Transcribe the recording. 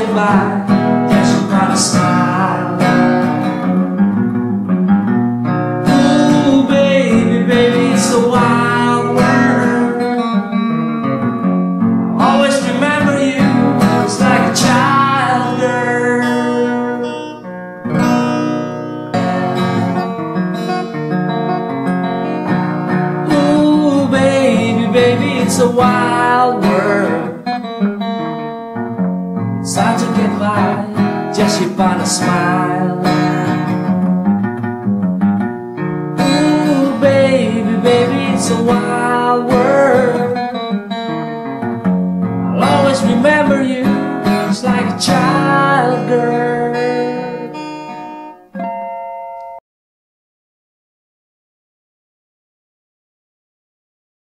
get by just upon a smile. Ooh, baby, baby, it's a wild world. I'll always remember you, it's like a child girl. Ooh, baby, baby, it's a wild world. It's hard to get by just upon a smile. Ooh, baby, baby, it's a wild world. I'll always remember you, it's like a child girl.